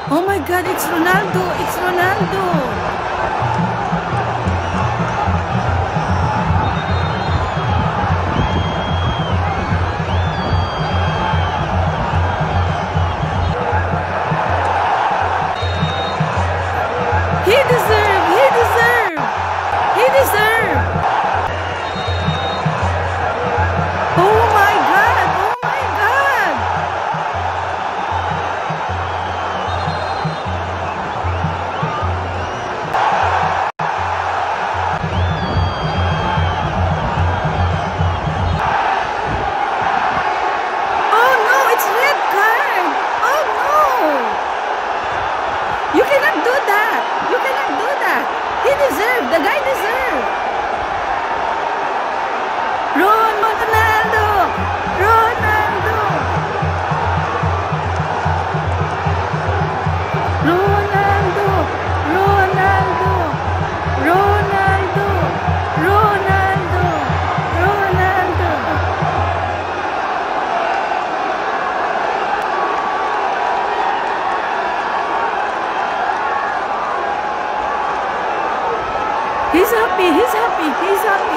Oh my God, it's Ronaldo! It's Ronaldo! He deserved! He deserved! He deserved! Oh my God! Oh my God! Oh no! It's red card! Oh no! You cannot do that! You cannot do that! He deserved! The guy deserved! Ronaldo! Ronaldo! Ronaldo! Ronaldo! Ronaldo! Ronaldo! Ronaldo! He's happy, he's happy, he's happy.